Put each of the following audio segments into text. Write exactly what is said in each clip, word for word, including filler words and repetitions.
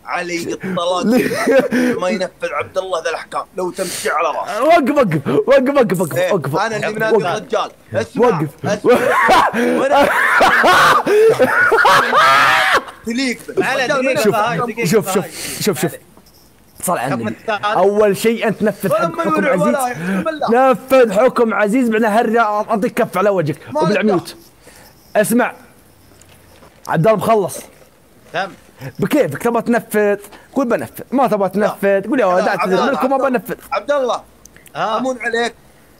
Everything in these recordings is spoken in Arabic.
علي الطلاق ما ينفذ عبد الله ذا الاحكام لو تمشي على راسه. وقف وقف وقف وقف وقف إيه؟ وقف انا اللي منادي الرجال. اسمع وقف اسمع تليق شوف شوف شوف شوف شوف صل على النبي. اول شيء انت نفذ حكم عزيز، نفذ حكم عزيز، بعدين هرجع اعطيك كف على وجهك وبالعميوت. اسمع عبد الله مخلص تم بكيفك، تبغى تنفذ قول بنفذ، ما تبغى تنفذ قول يا ولد اعتذر منكم ما بنفذ. عبد الله امون عليك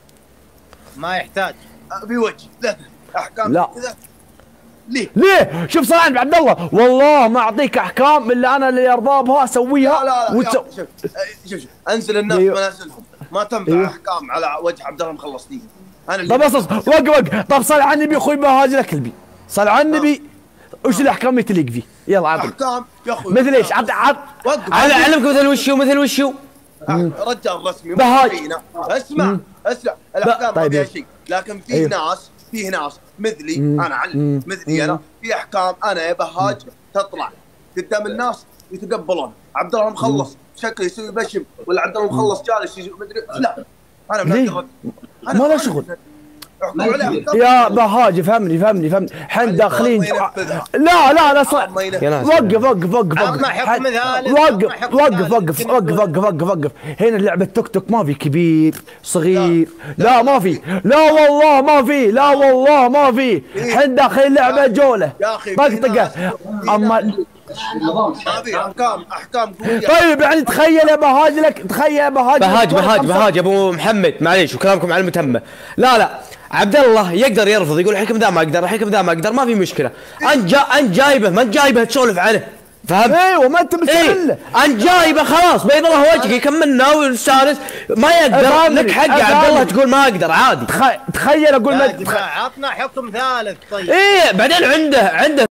ما يحتاج بوجه لا احكام لا كذا. ليه؟ ليه؟ شوف صل على عبد الله، والله ما اعطيك احكام الا انا اللي ارضى بها اسويها. لا لا وتسو... شوف شوف شوف انزل الناس منازلهم، ما تنفع أيوه. احكام على وجه عبد الله مخلص دي. انا اللي طب اصص وقف وقف. طب صل على النبي اخوي بهاجي لك كلبي، صل على النبي. وش الاحكام اللي تليق فيه؟ يلا عطني احكام يا اخوي. مثل ايش؟ عط عط انا اعلمك مثل وشو مثل وشو رجال رسمي بهاج. اسمع اسمع الاحكام ما فيها شيء، لكن في أيوه. ناس فيه ناس مثلي انا علم مثلي انا في احكام انا يا بهاج تطلع قدام الناس يتقبلون. عبد الله مخلص شكله يسوي بشم ولا عبد الله مخلص جالس مدري لا انا ليه؟ ما له شغل يا بهاج. فهمني فهمني فهمني احنا داخلين. لا لا لا صح. وقف وقف وقف وقف وقف وقف وقف وقف وقف وقف وقف. هنا لعبة توك توك ما في كبير صغير، لا ما في، لا والله ما في، لا والله ما في. احنا داخلين لعبة جولة طقطقة. اما ما في احكام احكام قوية. طيب يعني تخيل يا بهاج لك، تخيل يا بهاج بهاج بهاج بهاج ابو محمد معليش وكلامكم على المتمة. لا لا عبد الله يقدر يرفض يقول الحكم ذا ما اقدر، الحكم ذا ما اقدر، ما في مشكله. انت جا انت جايبه ما انت جايبه تسولف عنه، فهمت؟ ايوه ما انت مستغله. إيه؟ انت جايبه خلاص بيض الله وجهك يكملنا ونستانس. ما يقدر لك حق يا عبد الله تقول ما اقدر عادي. تخيل اقول عطنا حكم ثالث. طيب ايه بعدين عنده عنده